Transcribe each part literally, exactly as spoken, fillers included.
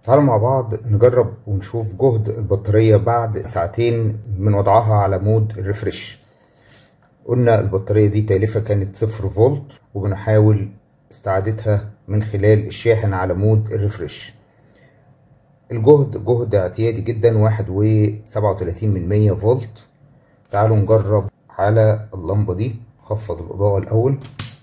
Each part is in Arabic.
تعالوا مع بعض نجرب ونشوف جهد البطارية بعد ساعتين من وضعها على مود الريفريش. قلنا البطارية دي تالفة كانت صفر فولت، وبنحاول استعادتها من خلال الشاحن على مود الريفريش. الجهد جهد اعتيادي جدا، واحد وسبعة وتلاتين من مية فولت. تعالوا نجرب على اللمبة دي. خفض الإضاءة الأول.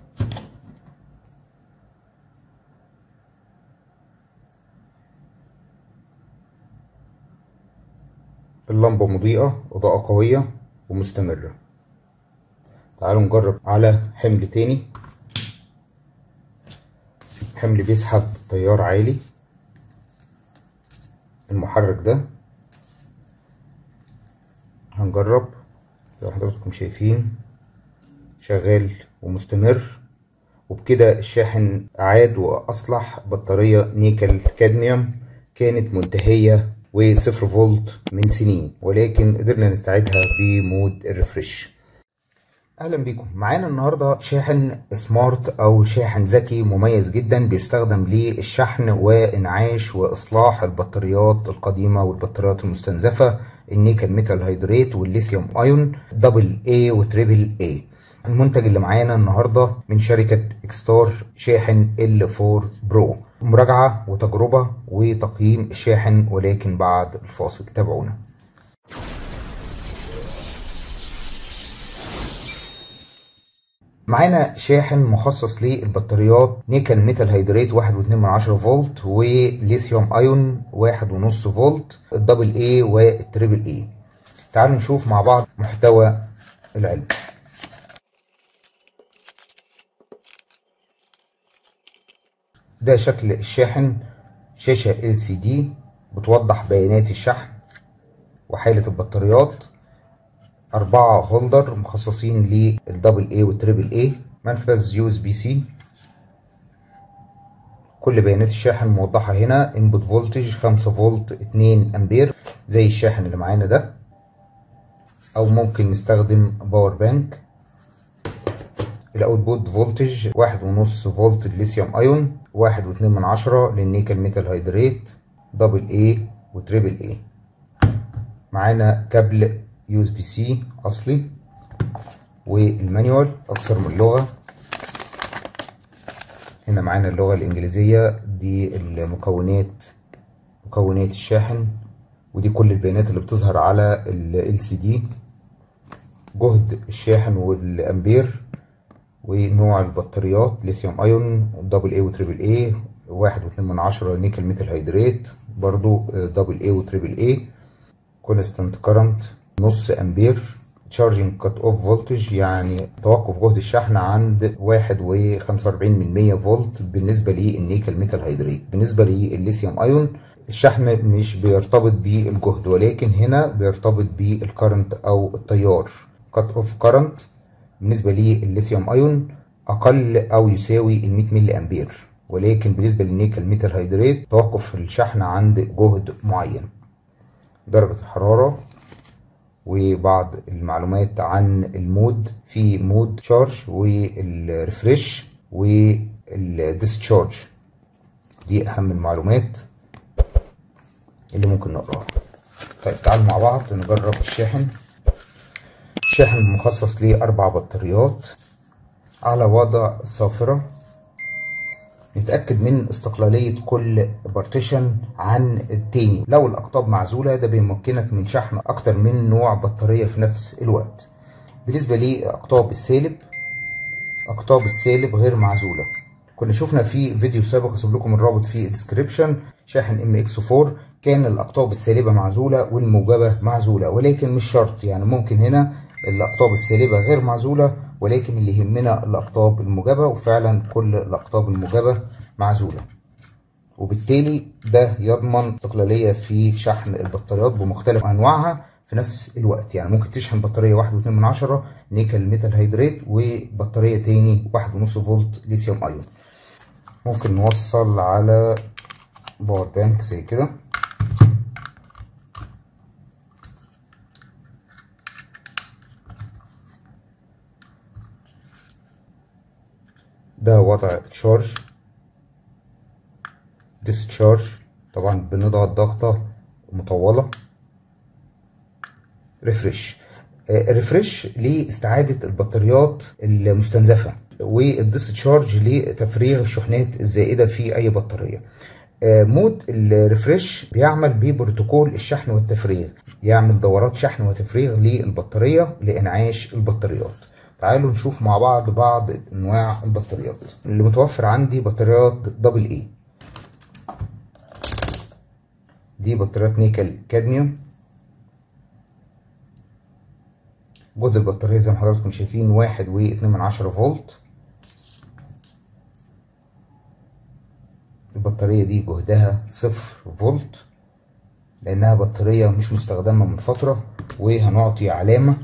اللمبة مضيئة، إضاءة قوية ومستمرة. تعالوا نجرب على حمل تاني، حمل بيسحب تيار عالي. المحرك ده هنجرب زي ما حضراتكم شايفين شغال ومستمر، وبكده الشاحن عاد وأصلح بطارية نيكل كادميوم كانت منتهية وصفر فولت من سنين، ولكن قدرنا نستعيدها بمود الريفريش. اهلا بيكم. معانا النهارده شاحن سمارت او شاحن ذكي مميز جدا، بيستخدم للشحن وانعاش واصلاح البطاريات القديمه والبطاريات المستنزفه، النيكل ميتال هيدريت والليثيوم ايون دبل اي وتريبل اي. المنتج اللي معانا النهارده من شركه اكستار شاحن ال أربعة برو. مراجعه وتجربه وتقييم الشاحن، ولكن بعد الفاصل تابعونا. معانا شاحن مخصص للبطاريات نيكل ميتال هيدريت واحد واتنين من عشرة فولت، وليثيوم ايون واحد ونص فولت، الدبل اي والتريبل اي. تعالوا نشوف مع بعض محتوى العلبة. ده شكل الشاحن، شاشة إل سي دي بتوضح بيانات الشحن وحالة البطاريات، أربعة هولدر مخصصين للدبل اي والتريبل اي، منفذ يو اس بي سي. كل بيانات الشاحن موضحة هنا. انبوت فولتج خمسة فولت اتنين امبير زي الشاحن اللي معانا ده، او ممكن نستخدم باور بانك. الاوتبوت فولتج واحد ونص فولت للليثيوم ايون، واحد واتنين من عشرة للنيكل ميتال هيدريت دبل اي وتريبل اي. معانا كابل يو اس بي سي اصلي، والمانيوال اكثر من لغة. هنا معانا اللغة الانجليزية، دي المكونات مكونات الشاحن، ودي كل البيانات اللي بتظهر على ال إل سي دي. جهد الشاحن والامبير ونوع البطاريات ليثيوم ايون دبل اي وتريبل اي، واحد واتنين من عشرة نيكل ميتال هيدريت برضو دبل اي وتريبل اي. كونستانت كارنت نص امبير. تشارجنج كات اوف فولتج يعني توقف جهد الشحن عند واحد وخمسة واربعين من مية فولت بالنسبه للنيكل ميتال هيدريت. بالنسبه للليثيوم ايون الشحن مش بيرتبط بالجهد، ولكن هنا بيرتبط بالكرنت او التيار. كات اوف كارنت بالنسبه للليثيوم ايون اقل او يساوي ال مية ملي امبير، ولكن بالنسبه للنيكل ميتال هيدريت توقف الشحن عند جهد معين. درجه الحراره وبعض المعلومات عن المود، في مود تشارج والريفريش والديسشارج. دي اهم المعلومات اللي ممكن نقراها. طيب تعالوا مع بعض نجرب الشاحن. الشاحن مخصص لأربع بطاريات على وضع الصافرة. نتأكد من استقلالية كل بارتيشن عن التاني. لو الأقطاب معزولة ده بيمكنك من شحن أكتر من نوع بطارية في نفس الوقت. بالنسبة لأقطاب السالب، أقطاب السالب غير معزولة. كنا شفنا في فيديو سابق، هسيب لكم الرابط في الديسكريبشن، شاحن ام اكس أربعة كان الأقطاب السالبة معزولة والموجبة معزولة، ولكن مش شرط. يعني ممكن هنا الأقطاب السالبة غير معزولة، ولكن اللي يهمنا الأقطاب الموجبة، وفعلا كل الأقطاب الموجبة معزولة. وبالتالي ده يضمن استقلالية في شحن البطاريات بمختلف أنواعها في نفس الوقت. يعني ممكن تشحن بطارية واحد واتنين من عشرة نيكل ميتال هيدريت وبطارية تاني واحد ونص فولت ليثيوم ايون. ممكن نوصل على باور بانك زي كده. ده وضع تشارج ديسشارج طبعا بنضغط ضغطة مطولة. ريفرش. الريفرش لاستعادة البطاريات المستنزفة، والديسشارج لتفريغ الشحنات الزائدة في أي بطارية. مود الريفرش بيعمل ببروتوكول الشحن والتفريغ، يعمل دورات شحن وتفريغ للبطارية لإنعاش البطاريات. تعالوا نشوف مع بعض بعض أنواع البطاريات اللي متوفر عندي. بطاريات دبل اي، دي بطاريات نيكل كادميوم. جهد البطارية زي ما حضراتكم شايفين واحد واتنين من عشرة فولت. البطارية دي جهدها صفر فولت لأنها بطارية مش مستخدمة من فترة، وهنعطي علامة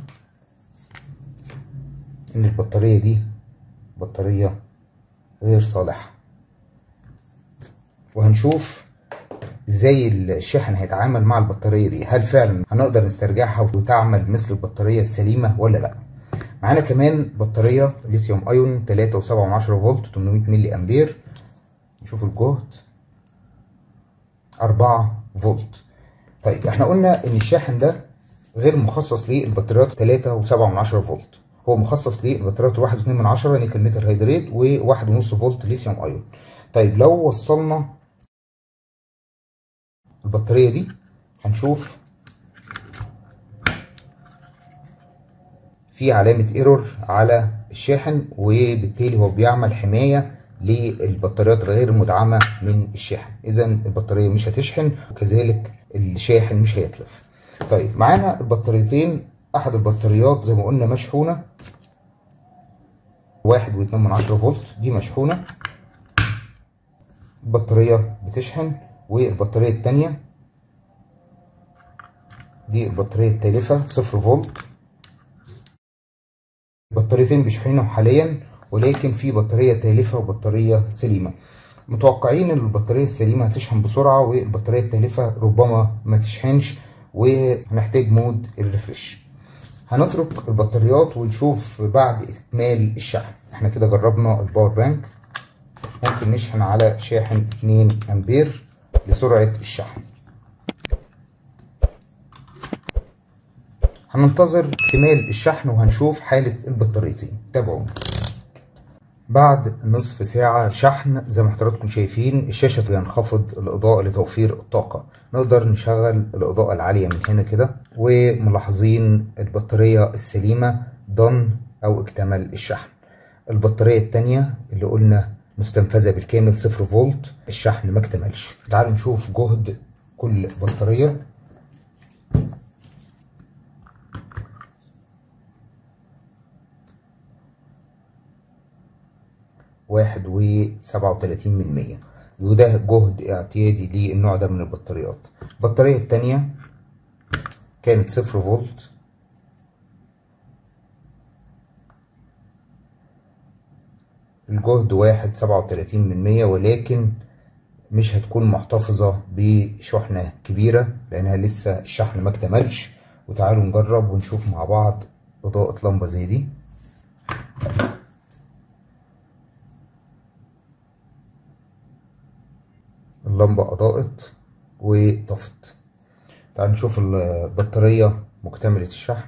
إن البطارية دي بطارية غير صالحة. وهنشوف ازاي الشاحن هيتعامل مع البطارية دي، هل فعلا هنقدر نسترجعها وتعمل مثل البطارية السليمة ولا لا. معانا كمان بطارية ليثيوم ايون تلاتة وسبعة من عشرة فولت تمنمية ملي امبير. نشوف الجهد أربعة فولت. طيب احنا قلنا ان الشاحن ده غير مخصص للبطاريات تلاتة وسبعة من عشرة فولت، هو مخصص للبطاريات واحد واتنين من عشرة نيكل ميتال هيدريت وواحد ونص فولت ليثيوم ايون. طيب لو وصلنا البطارية دي هنشوف في علامة ايرور على الشاحن، وبالتالي هو بيعمل حماية للبطاريات غير المدعمة من الشاحن. اذا البطارية مش هتشحن وكذلك الشاحن مش هيتلف. طيب معانا البطاريتين. احد البطاريات زي ما قلنا مشحونة واحد واتنين من عشرة فولت، دي مشحونة البطارية بتشحن. والبطارية التانية دي البطارية التالفة صفر فولت. البطاريتين بيشحنوا حاليا، ولكن في بطارية تالفة وبطارية سليمة. متوقعين ان البطارية السليمة هتشحن بسرعة، والبطارية التالفة ربما ما تشحنش، وهنحتاج مود الريفرش. هنترك البطاريات ونشوف بعد اكمال الشحن. احنا كده جربنا الباور بانك، ممكن نشحن على شاحن اتنين امبير لسرعة الشحن. هننتظر اكتمال الشحن وهنشوف حالة البطاريتين. تابعونا. بعد نصف ساعة شحن زي ما حضراتكم شايفين الشاشة بينخفض الإضاءة لتوفير الطاقة. نقدر نشغل الإضاءة العالية من هنا كده، وملاحظين البطارية السليمة ضن أو اكتمل الشحن. البطارية التانية اللي قلنا مستنفذة بالكامل صفر فولت، الشحن ما اكتملش. تعالوا نشوف جهد كل بطارية. واحد وسبعة وتلاتين من مية، وده جهد اعتيادي للنوع ده من البطاريات. البطارية التانية كانت صفر فولت، الجهد واحد سبعة وتلاتين من مية، ولكن مش هتكون محتفظة بشحنة كبيرة لأنها لسه الشحن ما اكتملش. وتعالوا نجرب ونشوف مع بعض إضاءة لمبة زي دي. اللمبة أضاءت وطفت. تعالوا نشوف البطارية مكتملة الشحن.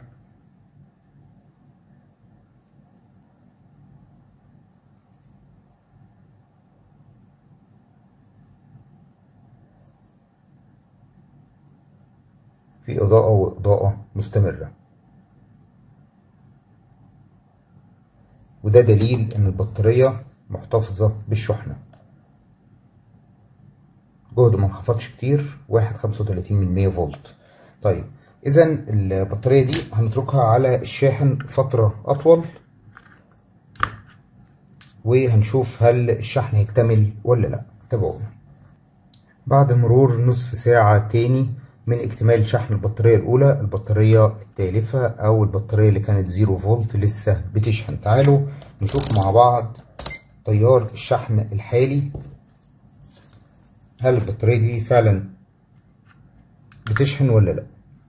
في إضاءة وإضاءة مستمرة، وده دليل إن البطارية محتفظة بالشحنة. جهده ما انخفضش كتير، واحد خمسة وتلاتين من مية فولت. طيب إذا البطارية دي هنتركها على الشاحن فترة أطول، وهنشوف هل الشحن هيكتمل ولا لأ. تابعونا. بعد مرور نصف ساعة تاني من اكتمال شحن البطارية الأولى، البطارية التالفة أو البطارية اللي كانت زيرو فولت لسه بتشحن. تعالوا نشوف مع بعض تيار الشحن الحالي، هل البطارية دي فعلا بتشحن ولا لأ.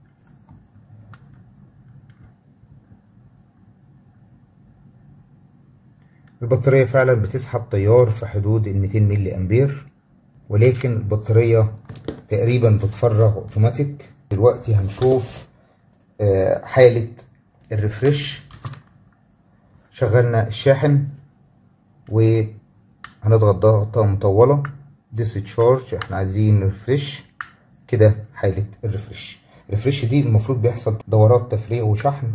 البطارية فعلا بتسحب تيار في حدود ال ميتين ملي أمبير، ولكن البطارية تقريبا بتفرغ اوتوماتيك. دلوقتي هنشوف حالة الريفرش. شغلنا الشاحن وهنضغط ضغطة مطولة ديسشارج، احنا عايزين ريفرش كده. حالة الريفرش الريفرش دي المفروض بيحصل دورات تفريغ وشحن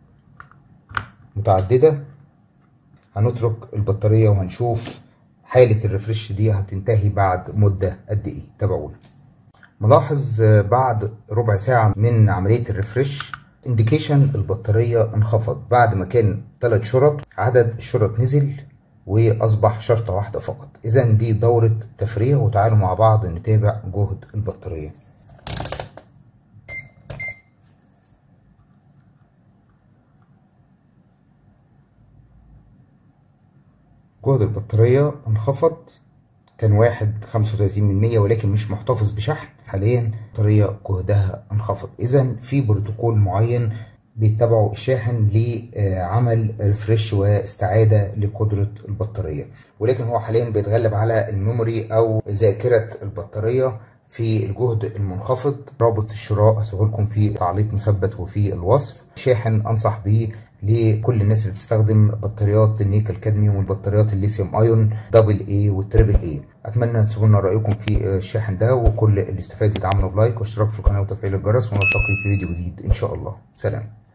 متعددة. هنترك البطارية وهنشوف حالة الريفرش دي هتنتهي بعد مدة قد ايه. تابعونا. ملاحظ بعد ربع ساعة من عملية الريفرش انديكيشن البطارية انخفض. بعد ما كان ثلاث شرط عدد الشرط نزل واصبح شرطة واحدة فقط. اذا دي دورة تفريغ. وتعالوا مع بعض نتابع جهد البطارية. جهد البطارية انخفض، كان واحد خمسة وتلاتين من مية ولكن مش محتفظ بشحن. حاليا البطارية جهدها انخفض. اذا في بروتوكول معين بيتبعوا الشاحن لعمل ريفرش واستعادة لقدرة البطارية، ولكن هو حاليا بيتغلب على الميموري او ذاكرة البطارية في الجهد المنخفض. رابط الشراء هسيبه لكم في تعليق مثبت وفي الوصف. شاحن انصح بيه لكل الناس اللي بتستخدم بطاريات النيكل كادميوم والبطاريات الليثيوم ايون دبل اي والتريبل اي. اتمنى تسيبوا لنا رايكم في الشاحن ده، وكل اللي استفاد يدعمنا بلايك واشتراك في القناه وتفعيل الجرس، ونلتقي في فيديو جديد ان شاء الله. سلام.